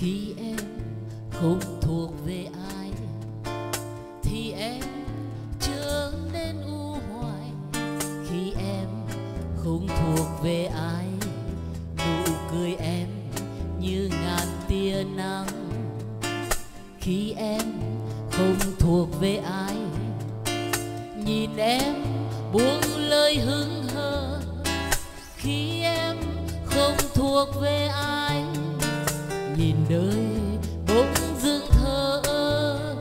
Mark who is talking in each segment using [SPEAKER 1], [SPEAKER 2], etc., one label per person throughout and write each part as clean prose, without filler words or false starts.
[SPEAKER 1] Khi em không thuộc về ai thì em trở nên u hoài. Khi em không thuộc về ai, nụ cười em như ngàn tia nắng. Khi em không thuộc về ai, nhìn em buông lời hững hờ. Khi em không thuộc về ai, nhìn đời bỗng dưng thờ ơ.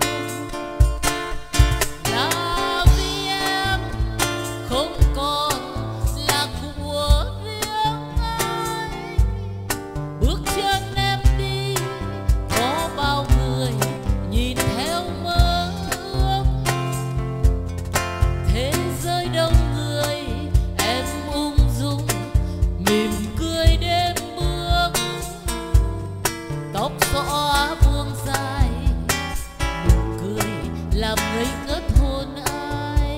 [SPEAKER 1] Là vì em không còn là của riêng ai. Bước chân em đi có bao người nhìn theo mơ ước. Thế giới đông người em ung dung mỉm cười đêm bước. Tóc xõa buông dài, nụ cười làm ngây ngất hồn ai.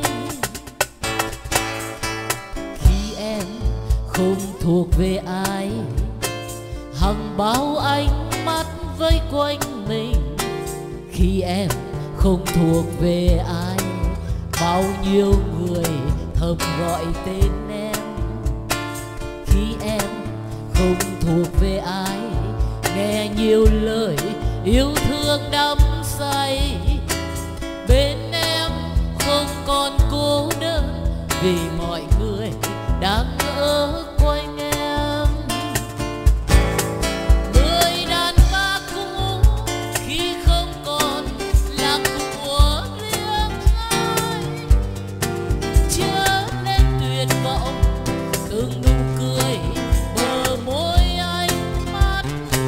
[SPEAKER 1] Khi em không thuộc về ai, hằng bao ánh mắt vây quanh mình. Khi em không thuộc về ai, bao nhiêu người thầm gọi tên em. Khi em không thuộc về ai, nghe nhiều lời yêu thương đắm say. Bên em không còn cô đơn, vì mọi người đang ở quanh em. Người đàn bà cũ khi không còn là của riêng ai, trở nên tuyệt vọng từng nụ cười bờ môi ánh mắt.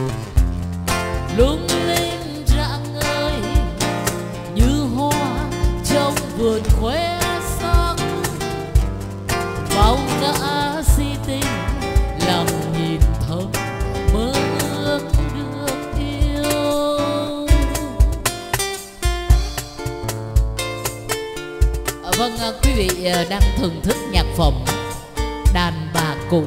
[SPEAKER 1] Lung linh rạng ngời như hoa trong vườn khoe sắc. Bao gã si tình lặng nhìn thầm mơ ước được yêu. Vâng, quý vị đang thưởng thức nhạc phẩm Đàn Bà Cũ.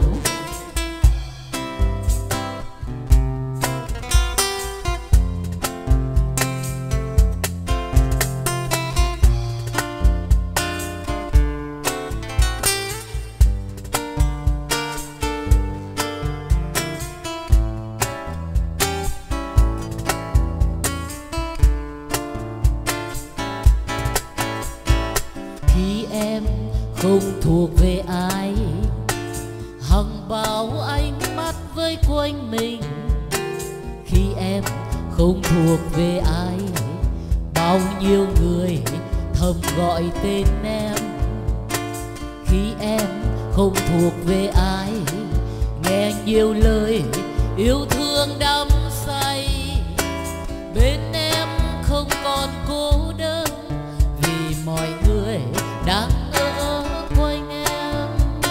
[SPEAKER 1] Khi em không thuộc về ai, hằng bao ánh mắt vây quanh mình. Khi em không thuộc về ai, bao nhiêu người thầm gọi tên em. Khi em không thuộc về ai, nghe nhiều lời yêu thương đắm say. Bên em không còn cô đơn, vì mọi người đang ở quanh em.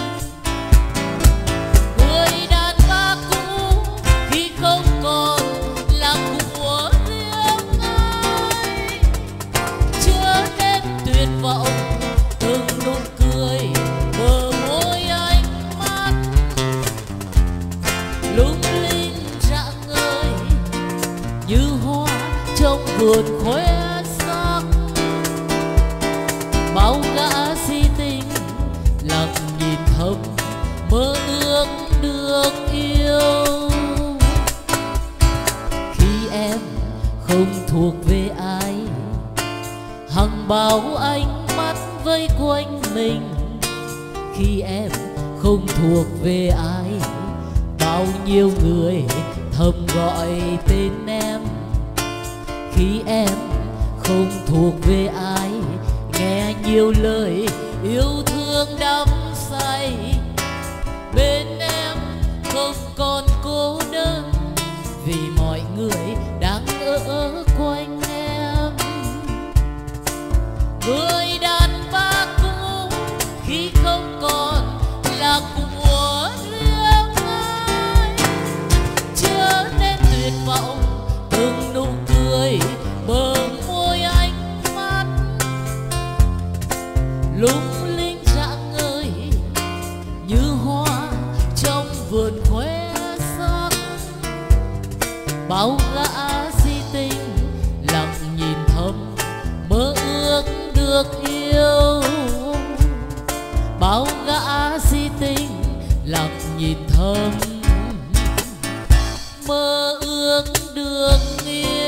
[SPEAKER 1] Người đàn bà cũ khi không còn là của riêng ai, trở nên tuyệt vọng từng nụ cười bờ môi ánh mắt. Lung linh rạng ngời như hoa trong vườn khoe sắc. Bao gã si tình lặng nhìn thầm mơ ước được yêu. Khi em không thuộc về ai, hằng bao ánh mắt vây quanh mình. Khi em không thuộc về ai, bao nhiêu người thầm gọi tên em. Khi em không thuộc về ai, nghe nhiều lời yêu thương đắm say. Bên em không còn cô đơn, vì mọi người đang ở quanh em. Người đàn bà cũ khi không còn là của riêng ai, trở nên tuyệt vọng từng nụ cười bờ môi ánh mắt. Lung linh rạng ngời như hoa mơ ước được yêu